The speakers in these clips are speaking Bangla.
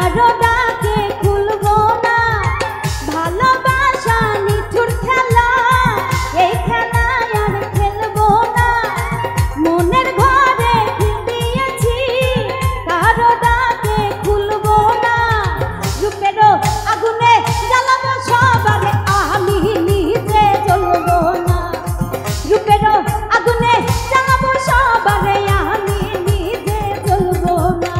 কারো ডাকে খুলবো না, ভালোবাসা নিঠুর খেলা, এই খেলায় আর খেলবো না। মনের ঘরে খিল দিয়েছি, কারো ডাকে খুলবো না। রূপেরও আগুনে জ্বালাবো সবারে, আমি নিজে জ্বলবো না। রূপেরও আগুনে জ্বালাবো সবারে, আমি নিজে জ্বলবো না।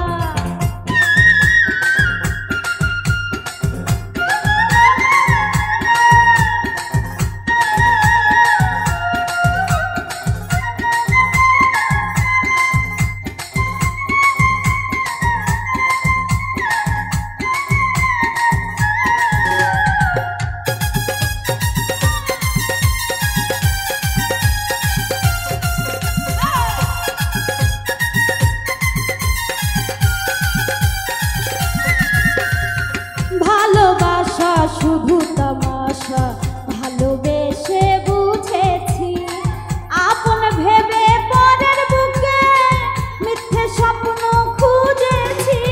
ভালোবাসা শুধু তামাশা, ভালোবেসে বুঝেছি, আপন ভেবে পরের বুকে মিথ্যে স্বপ্ন খুঁজেছি।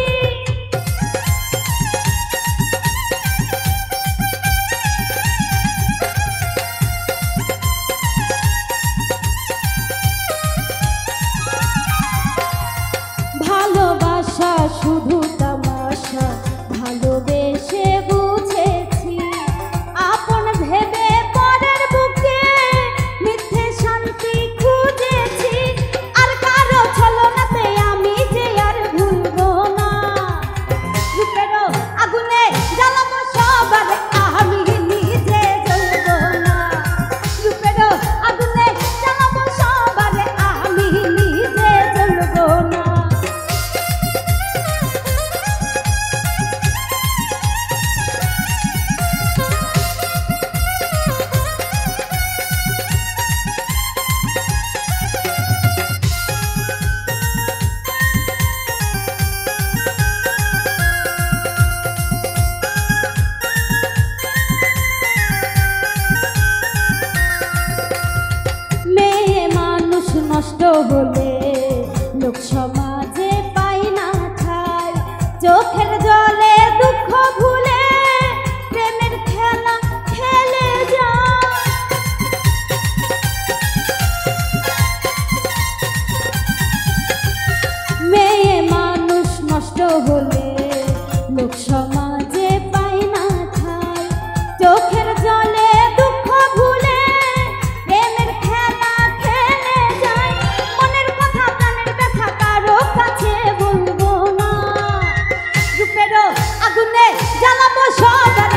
ভালোবাসা শুধু তামাশা, ভালোবেসে বুঝেছি, আপন ভেবে পরের বুকে মিথ্যে শান্তি খুঁজেছি। আর কারো ছলনাতে আমি যে আর ভুলবো না। রূপেরও আগুনে জ্বালাবো সবারে, আমি নিজে জ্বলবো না। রূপেরও আগুনে জ্বালাবো সবারে, আমি নিজে জ্বলবো না। মেয়ে মানুষ নষ্ট হলে লোক সমাজে পাই না ঠাই, চোখের জলে দুঃখ ভুলে প্রেমের খেলা খেলে যায়। মেয়ে মানুষ নষ্ট হলে লোক সমাজে পাই না ঠাই, চোখের জলে দুঃখ ভুলে প্রেমের খেলা খেলে যায়। মনের কথা প্রাণের ব্যথা কারো কাছে বলবো না। রূপেরও আগুনে জ্বালাবো সবারে,